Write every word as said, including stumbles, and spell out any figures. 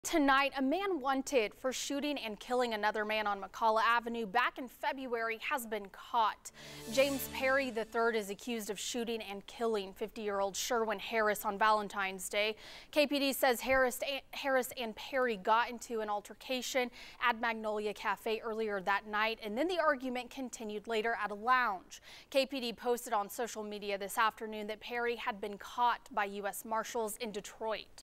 Tonight, a man wanted for shooting and killing another man on McCalla Avenue back in February has been caught. James Perry the third is accused of shooting and killing fifty-year-old Sherwin Harris on Valentine's Day. K P D says Harris, Harris and Perry got into an altercation at Magnolia Cafe earlier that night, and then the argument continued later at a lounge. K P D posted on social media this afternoon that Perry had been caught by U S Marshals in Detroit.